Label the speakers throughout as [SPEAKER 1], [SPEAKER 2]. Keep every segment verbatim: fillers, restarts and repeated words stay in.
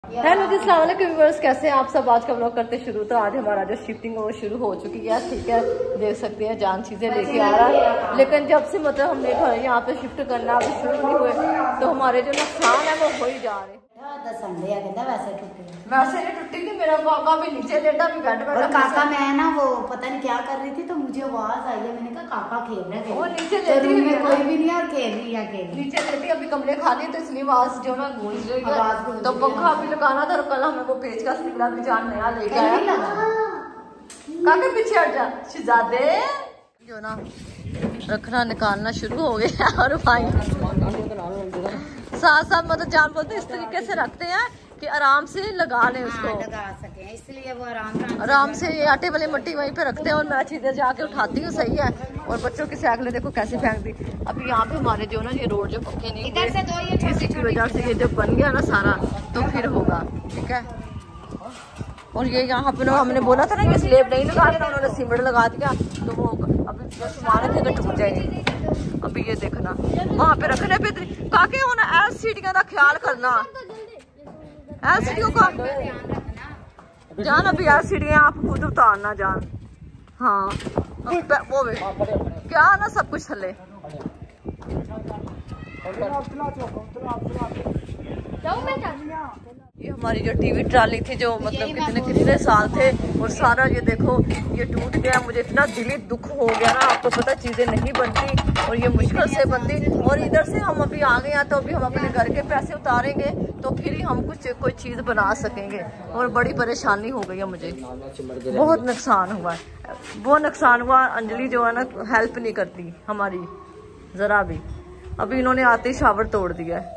[SPEAKER 1] Hello जी, अस्सलाम वालेकुम viewers, कैसे हैं आप सब। आज का व्लॉग करते शुरू। तो आज हमारा जो शिफ्टिंग है वो शुरू हो चुकी है। ठीक है, देख सकते हैं जान चीजें लेके आ रहा है, लेकिन जब से मतलब हमने थोड़ा यहाँ पे शिफ्ट करना अभी शुरू नहीं हुए तो हमारे जो नुकसान है वो हो ही जा रहे हैं। वैसे नहीं टूटी थी, मेरा काका भी नीचे लेटा भी बैठ बैठा।
[SPEAKER 2] काका मैं ना वो पता नहीं क्या कर रही थी तो मुझे आवाज आई है, मैंने कहा काका खेल रहा है।
[SPEAKER 1] वो नीचे लेटी
[SPEAKER 2] में कोई भी नहीं और खेल रही है, खेल
[SPEAKER 1] नीचे लेटी। अभी कमरे खाली तो इसलिए आवाज जो ना गूंज रही है। तो पंखा भी लगाना था और कल हमें वो पेचकस निकला भी जान नया लेके आया। काका पीछे हट जा शहजादे। जो ना रखना निकालना शुरू हो गया और भाई साथ साथ मतलब जान बोलते इस तरीके से रखते हैं कि आराम से लगा लें उसको,
[SPEAKER 2] हाँ, लगा सके, इसलिए वो आराम
[SPEAKER 1] आराम से ये आटे वाली मट्टी वहीं पे रखते हैं और मैं चीजें जाके उठाती हूँ। सही है। और बच्चों की साइकिलें देखो कैसे फेंक दी। अभी यहाँ पे हमारे जो ना ये रोड जो पक्के नहीं हुए, इसी की वजह से ये जब बन गया ना सारा तो फिर होगा। ठीक है। और ये यहाँ पे हमने बोला था ना कि स्लेब नहीं लगा देना, उन्होंने सीमेंट लगा दिया तो वो अभी सामान थे टूट जाएगी। अभी ये देखना वहाँ पे रखने पे काके होना एल सीढ़ियों का ख्याल करना, एल सीढ़ियों का जान। अभी एल सीढ़ियाँ आप खुद उतारना जान। हाँ वो वे क्या ना सब कुछ थले। ये हमारी जो टीवी ट्राली थी जो मतलब कितने कितने साल थे और सारा ये देखो ये टूट गया। मुझे इतना दिली दुख हो गया ना, आपको पता चीजें नहीं बनती और ये मुश्किल से बनती। और इधर से हम अभी आ गए हैं तो अभी हम अपने घर के पैसे उतारेंगे तो फिर ही हम कुछ कोई चीज बना सकेंगे। और बड़ी परेशानी हो गई है मुझे, बहुत नुकसान हुआ है। वो नुकसान हुआ अंजलि जो है ना हेल्प नहीं करती हमारी जरा भी। अभी इन्होंने आते ही शावर तोड़ दिया है।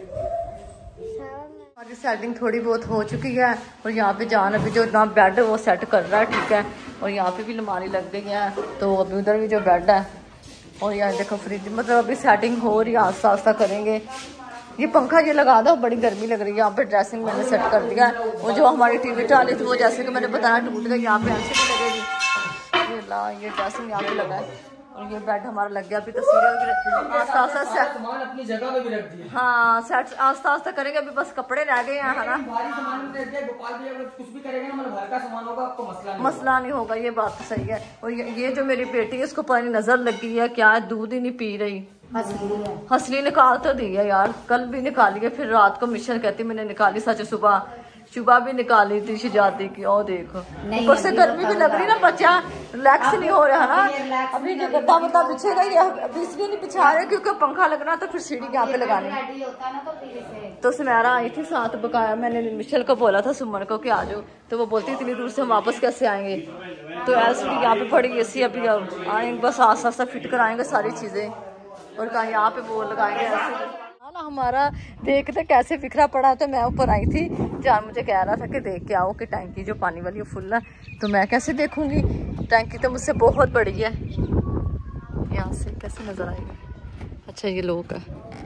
[SPEAKER 1] हमारी सेटिंग थोड़ी बहुत हो चुकी है और यहाँ पे जान अभी जो ना बेड है वो सेट कर रहा है। ठीक है। और यहाँ पे भी अलमारी लग गई है तो अभी उधर भी जो बेड है और यहाँ देखो फ्रिज, मतलब अभी सेटिंग हो रही है, आस्ता आस्ता करेंगे। ये पंखा ये लगा दो, बड़ी गर्मी लग रही है। यहाँ पे ड्रेसिंग मैंने सेट कर दिया है। वो जो हमारी टीवी ट्राली थी वो जैसे कि मैंने बताया टूट गई, यहाँ पे ऐसे भी लगेगी। ये ला ये ड्रेसिंग यहाँ पे लगा है और ये बेड हमारा लग गया। अभी तस्वीरें आस्ता आस्ता सेट
[SPEAKER 3] अपनी जगह पे भी रख दी।
[SPEAKER 1] हाँ सेट आस्ता आस्ता करेंगे। अभी बस कपड़े रह गए हैं, है ना।
[SPEAKER 3] कुछ भी करेंगे ना मतलब घर का सामान होगा, आपको मसला नहीं
[SPEAKER 1] मसला नहीं होगा। ये बात तो सही है। और ये, ये जो मेरी बेटी है इसको पानी नजर लगी है क्या, दूध ही नहीं पी रही। हंसली निकाल तो दी है यार, कल भी निकाली है, फिर रात को मिशन कहती मैंने निकाली, सच सुबह सुबह भी निकाली थी शहजादी की। और देखो ऊपर से गर्मी भी लग रही ना, बच्चा रिलैक्स नहीं हो रहा ना। अभी जो गद्दा वद्दा बिछेगा ये अभी इसलिए नहीं बिछा रहे क्योंकि पंखा लगना तो फिर सीढ़ी यहाँ पे लगानी। तो सुमेरा आई थी साथ बकाया, मैंने मिशेल को बोला था सुमन को कि आ जाओ, तो वो बोलती इतनी दूर से हम वापस कैसे आएंगे। तो एल सी डी यहाँ पे पड़ी ऐसी, अभी आएंगे बस आस्ता आस्ता फिट कराएंगे सारी चीजें और कहीं यहाँ पे वो लगाएंगे ऐसे ना। हमारा देखते कैसे बिखरा पड़ा है तो मैं ऊपर आई थी, जान मुझे कह रहा था कि देख के आओ कि टैंकी जो पानी वाली फुल है। तो मैं कैसे देखूंगी, टैंकी तो मुझसे बहुत बड़ी है। यहाँ से कैसे नजर आएगी। अच्छा ये लोग है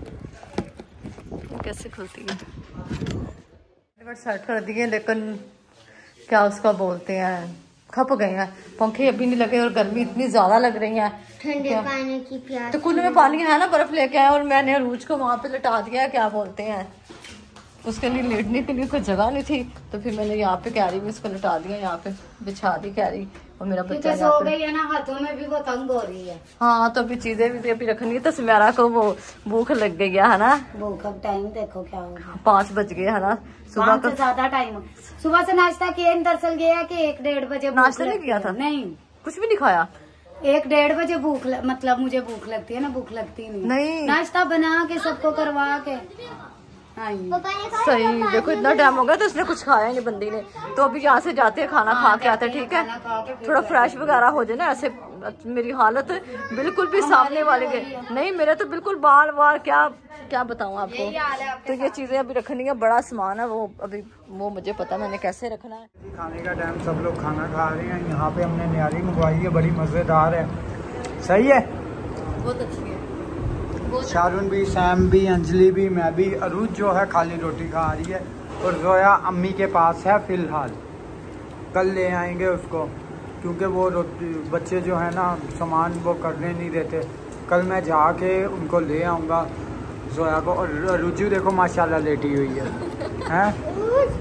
[SPEAKER 1] कैसे खुलती है। सेट कर दिए लेकिन क्या उसका बोलते हैं खप गए हैं, पंखे अभी नहीं लगे और गर्मी इतनी ज्यादा लग रही है।
[SPEAKER 4] ठंडे पानी की प्यास
[SPEAKER 1] तो कुल्लू में पानी है ना, बर्फ लेके आए और मैंने अरूज को वहां पे लटा दिया है, क्या बोलते हैं उसके लिए लेटने के लिए कोई जगह नहीं थी तो फिर मैंने यहाँ पे कैरी में इसको लटा दिया, यहाँ पे बिछा दी कैरी। और मेरा बच्चा
[SPEAKER 2] सो गई है ना, हाथों में भी वो तंग हो रही है।
[SPEAKER 1] हाँ तो अभी चीजें भी अभी रखनी है। तो सुमेरा को वो भूख लग गई है ना,
[SPEAKER 2] भूख अब टाइम देखो क्या होगा,
[SPEAKER 1] पाँच बज गए है ना। सुबह का
[SPEAKER 2] ज्यादा टाइम, सुबह से नाश्ता किया, दरअसल गया कि एक डेढ़ बजे
[SPEAKER 1] नाश्ता नहीं किया था,
[SPEAKER 2] नहीं
[SPEAKER 1] कुछ भी नहीं खाया।
[SPEAKER 2] एक डेढ़ बजे भूख ल... मतलब मुझे भूख लगती है ना, भूख लगती नहीं
[SPEAKER 1] नहीं
[SPEAKER 2] नाश्ता बना के सबको करवा के। हाँ
[SPEAKER 1] सही देखो इतना टाइम हो गया तो उसने कुछ खाया नहीं बंदी ने। तो अभी यहाँ से जाते हैं खाना खा के आते हैं। ठीक है, थोड़ा फ्रेश वगैरह हो जाए ना। ऐसे मेरी हालत बिल्कुल भी सामने वाले के नहीं, मेरे तो बिल्कुल बाल वाल क्या क्या बताऊँ आपको। तो ये चीजें अभी रखनी है, बड़ा सामान है वो अभी वो मुझे पता मैंने कैसे रखना है।
[SPEAKER 5] खाने का टाइम सब लोग खाना खा रहे हैं। यहाँ पे हमने न्यारी मंगवाई है, बड़ी मजेदार है। सही है,
[SPEAKER 1] बहुत अच्छी है।
[SPEAKER 5] शारून भी, सैम भी, अंजलि भी, मैं भी। अरूज जो है खाली रोटी खा रही है और जोया अम्मी के पास है फिलहाल। कल ले आएंगे उसको क्योंकि वो रोटी बच्चे जो है ना सामान वो करने नहीं देते। कल मैं जाके उनको ले आऊँगा जोया को। और रुजू देखो माशाल्लाह लेटी हुई है हैं।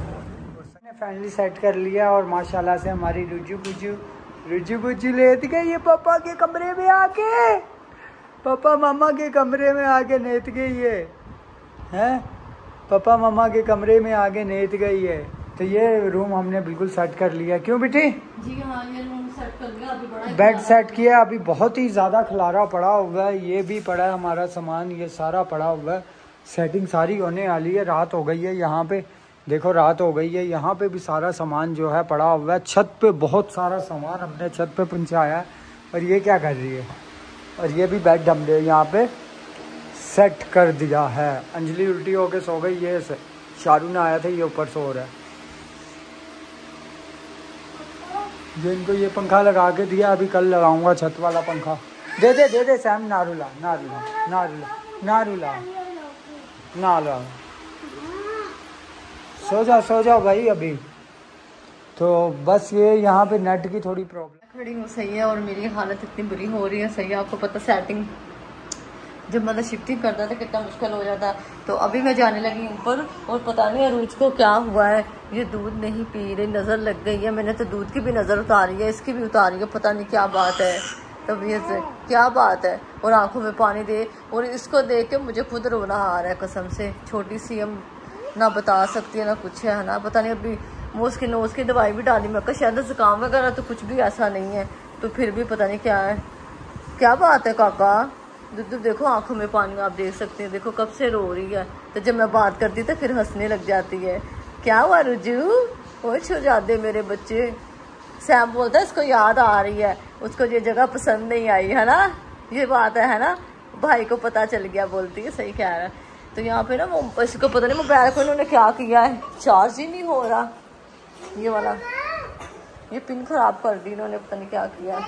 [SPEAKER 5] फाइनली सेट कर लिया और माशाल्लाह से हमारी रुजू बुजू रुजू बुजू लेट गई है पापा के कमरे में आके। पापा मामा के कमरे में आके लेट गई है हैं पापा मामा के कमरे में आके लेट गई है। तो ये रूम हमने बिल्कुल सेट कर लिया। क्यों बेटी?
[SPEAKER 1] जी हाँ, ये रूम सेट कर लिया। अभी बड़ा
[SPEAKER 5] बेड सेट किया। अभी बहुत ही ज़्यादा खलारा पड़ा हुआ है। ये भी पड़ा है हमारा सामान, ये सारा पड़ा हुआ है। सेटिंग सारी होने वाली है। रात हो गई है, यहाँ पे देखो रात हो गई है। यहाँ पे भी सारा सामान जो है पड़ा हुआ है। छत पे बहुत सारा सामान हमने छत पे पहुँचाया है। और ये क्या कर रही है? और ये भी बेड हमने यहाँ पे सेट कर दिया है। अंजलि उल्टी होके सो गई। ये शाहरुख आया था, ये ऊपर सो रहा है। जो इनको ये पंखा लगा के दिया, अभी कल लगाऊंगा छत वाला पंखा। दे दे दे दे सैम, नारुला नारुला नारुला नारुला नारुला सो जाओ सो जाओ भाई अभी। तो बस ये यहाँ पे नेट की थोड़ी प्रॉब्लम
[SPEAKER 1] खड़ी हूँ, सही है। और मेरी हालत इतनी बुरी हो रही है, सही है। आपको पता सेटिंग जब मतलब शिफ्टिंग करता था कितना मुश्किल हो जाता। तो अभी मैं जाने लगी ऊपर और पता नहीं अरूज को क्या हुआ है, ये दूध नहीं पी रही, नज़र लग गई है। मैंने तो दूध की भी नज़र उतारी है, इसकी भी उतारी है, पता नहीं क्या बात है तबीयत से, क्या बात है। और आंखों में पानी दे, और इसको देख के मुझे खुद रोना आ रहा है कसम से। छोटी सी हम ना बता सकती है ना कुछ है ना, पता नहीं। अभी वो उसकी नोज़ की दवाई भी डाली, मैं कहा शायद जुकाम वगैरह, तो कुछ भी ऐसा नहीं है। तो फिर भी पता नहीं क्या है, क्या बात है काका। दुद्दू देखो आंखों में पानी आप देख सकते हैं, देखो कब से रो रही है। तो जब मैं बात करती तो फिर हंसने लग जाती है। क्या हुआ रुजू? खुश हो जाते मेरे बच्चे। सैम बोलता है इसको याद आ रही है, उसको ये जगह पसंद नहीं आई है ना, ये बात है, है ना। भाई को पता चल गया, बोलती है सही कह रहा है। तो यहाँ पे ना इसको पता नहीं मोबाइल को इन्होंने क्या किया है, चार्ज ही नहीं हो रहा। ये वाला ये पिन खराब कर दी इन्होंने, पता नहीं क्या किया।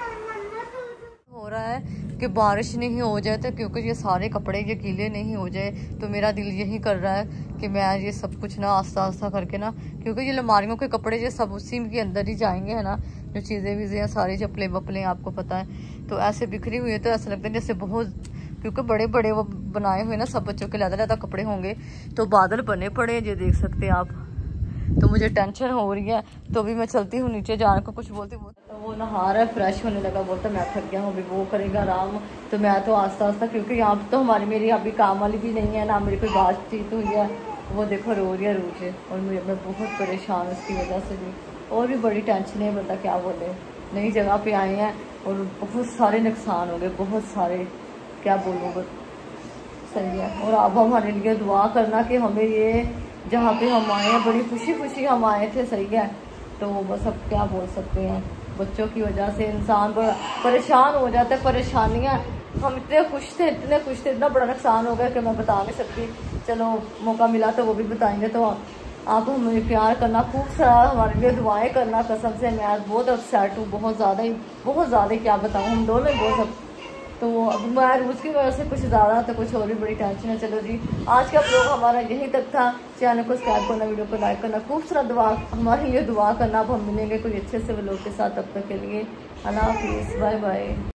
[SPEAKER 1] हो रहा है कि बारिश नहीं हो जाए तो, क्योंकि ये सारे कपड़े ये गीले नहीं हो जाए। तो मेरा दिल यही कर रहा है कि मैं ये सब कुछ ना आस्ता आस्ता करके ना, क्योंकि ये अलमारियों के कपड़े ये सब उसी के अंदर ही जाएंगे, है ना। जो चीज़ें वीज़ें हैं सारी चप्पलें वप्पलें आपको पता है, तो ऐसे बिखरी हुई है। तो ऐसा लगता है जैसे बहुत, क्योंकि बड़े बड़े वो बनाए हुए ना सब बच्चों के ज़्यादा ज़्यादा कपड़े होंगे। तो बादल बने पड़े ये देख सकते हैं आप। तो मुझे टेंशन हो रही है। तो अभी मैं चलती हूँ नीचे, जाने को कुछ बोलती वो तो वो नहा रहा है, फ्रेश होने लगा, बोलता मैं थक गया हूँ, अभी वो करेगा आराम। तो मैं तो आस्ता आस्ता, क्योंकि यहाँ पर तो हमारी मेरी अभी काम वाली भी नहीं है ना, मेरी कोई बातचीत हुई है। वो देखो रो रही है रूज, और मैं बहुत परेशान उसकी वजह से भी, और भी बड़ी टेंशन है, बता क्या बोले। नई जगह पे आए हैं और बहुत सारे नुकसान हो गए, बहुत सारे, क्या बोलूँ बस। सही है। और आप हमारे लिए दुआ करना कि हमें ये जहाँ पे हम आए हैं बड़ी खुशी खुशी हम आए थे, सही है। तो बस अब क्या बोल सकते हैं, बच्चों की वजह से इंसान बड़ा परेशान हो जाता है। परेशानियाँ, हम इतने खुश थे इतने खुश थे, इतना बड़ा नुकसान हो गया कि मैं बता नहीं सकती। चलो मौका मिला तो वो भी बताएंगे। तो आप हमें प्यार करना, खूब सारा हमारे लिए दुआएं करना। कसम से मैं आज बहुत अपसेट हूँ, बहुत ज़्यादा ही बहुत ज़्यादा, क्या बताऊँ, हम दोनों ही बहुत। तो अब मैं उसकी वजह से कुछ ज़्यादा, तो कुछ और भी बड़ी टेंशन है। चलो जी, आज का ब्लॉग हमारा यहीं तक था। चैनल को सब्सक्राइब करना, वीडियो को लाइक करना, खूब सारा दुआ हमारे लिए दुआ करना। अब हम मिलेंगे कोई अच्छे से ब्लॉग के साथ, तब तक के लिए अल्लाह हाफिज़, बाय बाय।